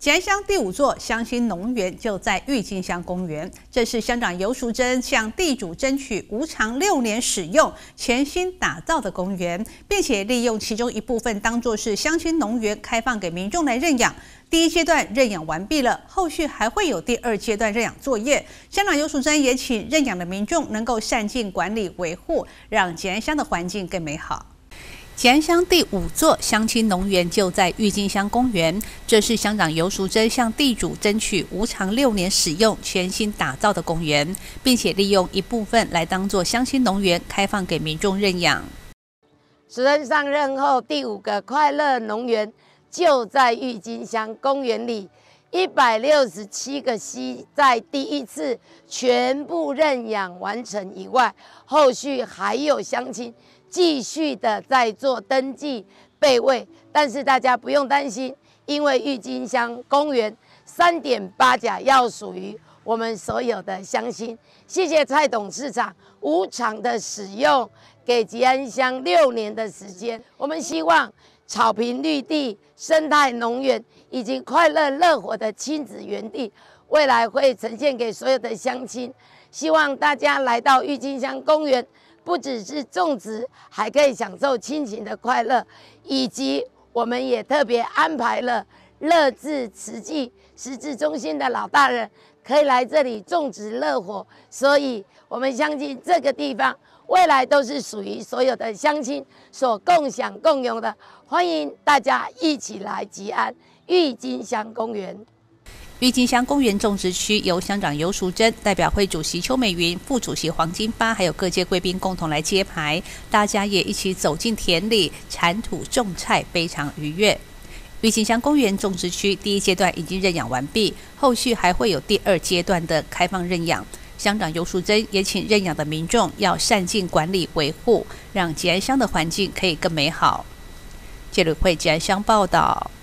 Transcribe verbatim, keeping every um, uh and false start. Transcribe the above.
吉安乡第五座乡心农园就在郁金香公园，这是乡长游淑珍向地主争取无偿六年使用、全新打造的公园，并且利用其中一部分当作是乡心农园，开放给民众来认养。第一阶段认养完毕了，后续还会有第二阶段认养作业。乡长游淑珍也请认养的民众能够善尽管理维护，让吉安乡的环境更美好。吉安乡第五座乡亲农园就在郁金香公园，这是乡长游淑珍向地主争取无偿六年使用、全新打造的公园，并且利用一部分来当作乡亲农园，开放给民众认养。 主任上任后，第五个快乐农园就在郁金香公园里，一百六十七个溪在第一次全部认养完成以外，后续还有乡亲继续的在做登记备位，但是大家不用担心，因为郁金香公园三点八甲要属于我们所有的乡亲。谢谢蔡董事长无偿的使用，给吉安乡六年的时间。我们希望草坪绿地、生态农园以及快乐乐活的亲子园地，未来会呈现给所有的乡亲。希望大家来到郁金香公园，不只是种植，还可以享受亲情的快乐，以及我们也特别安排了乐智慈济实质中心的老大人可以来这里种植乐活，所以我们相信这个地方未来都是属于所有的乡亲所共享共用的。欢迎大家一起来吉安郁金香公园。 郁金香公园种植区由乡长游淑珍、代表会主席邱美云、副主席黄金发，还有各界贵宾共同来揭牌，大家也一起走进田里铲土种菜，非常愉悦。郁金香公园种植区第一阶段已经认养完毕，后续还会有第二阶段的开放认养。乡长游淑珍也请认养的民众要善尽管理维护，让吉安乡的环境可以更美好。记者会吉安乡报道。